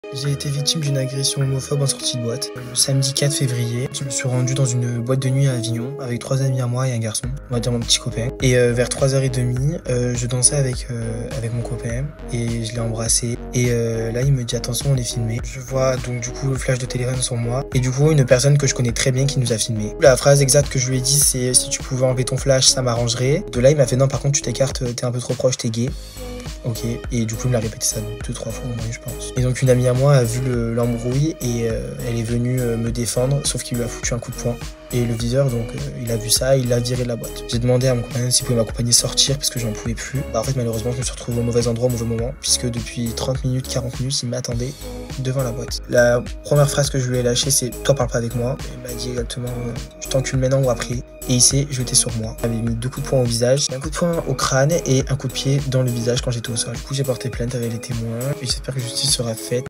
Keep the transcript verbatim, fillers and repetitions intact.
J'ai été victime d'une agression homophobe en sortie de boîte. Le samedi quatre février, je me suis rendu dans une boîte de nuit à Avignon avec trois amis à moi et un garçon, on va dire mon petit copain. Et euh, vers trois heures trente, euh, je dansais avec, euh, avec mon copain et je l'ai embrassé. Et euh, là, il me dit attention, on est filmé. Je vois donc du coup le flash de téléphone sur moi et du coup une personne que je connais très bien qui nous a filmé. La phrase exacte que je lui ai dit, c'est si tu pouvais enlever ton flash, ça m'arrangerait. De là, il m'a fait non, par contre, tu t'écartes, t'es un peu trop proche, t'es gay. Ok, et du coup, il me l'a répété ça deux, trois fois au moins, je pense. Et donc, une amie à moi a vu le- l'embrouille et euh, elle est venue euh, me défendre, sauf qu'il lui a foutu un coup de poing. Et le viseur, donc, euh, il a vu ça, il l'a viré de la boîte. J'ai demandé à mon compagnon s'il pouvait m'accompagner sortir parce que j'en pouvais plus. Bah, en fait, malheureusement, je me suis retrouvé au mauvais endroit au mauvais moment, puisque depuis trente minutes, quarante minutes, il m'attendait devant la boîte. La première phrase que je lui ai lâchée, c'est toi, parle pas avec moi. Il m'a dit exactement euh, je t'encule maintenant ou après. Et il s'est jeté sur moi. Il m'avait mis deux coups de poing au visage, un coup de poing au crâne et un coup de pied dans le visage quand j'étais au sol. Du coup, j'ai porté plainte avec les témoins et j'espère que justice sera faite.